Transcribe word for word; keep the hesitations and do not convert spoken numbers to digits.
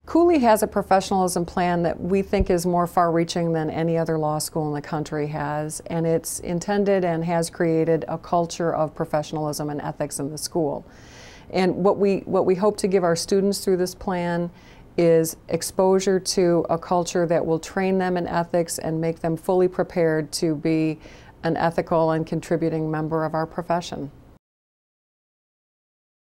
Cooley has a professionalism plan that we think is more far-reaching than any other law school in the country has, and it's intended and has created a culture of professionalism and ethics in the school. And what we, what we hope to give our students through this plan is exposure to a culture that will train them in ethics and make them fully prepared to be an ethical and contributing member of our profession.